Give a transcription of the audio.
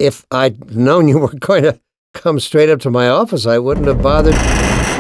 if I'd known you were going to come straight up to my office, I wouldn't have bothered